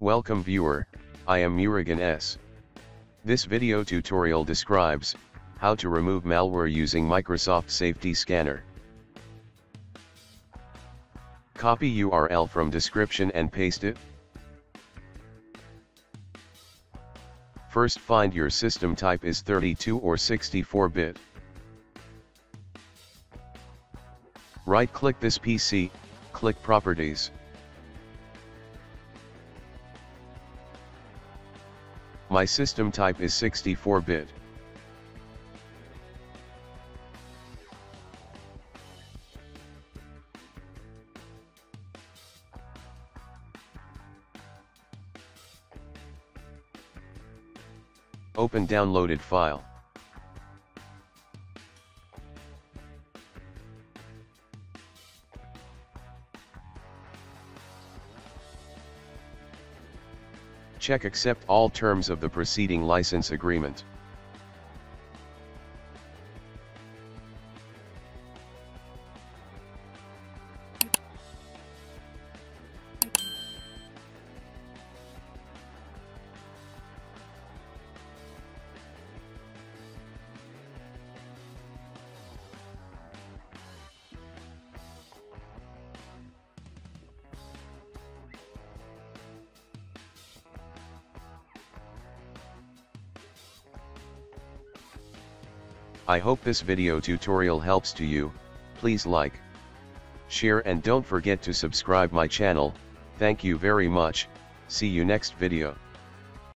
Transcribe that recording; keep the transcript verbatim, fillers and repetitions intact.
Welcome viewer, I am Murugan S. This video tutorial describes how to remove malware using Microsoft Safety Scanner. Copy U R L from description and paste it. First find your system type is thirty-two or sixty-four bit. Right-click this P C, click Properties. My system type is sixty-four bit. Open downloaded file. Check accept all terms of the preceding license agreement. I hope this video tutorial helps to you. Please like, share and don't forget to subscribe my channel. Thank you very much. See you next video.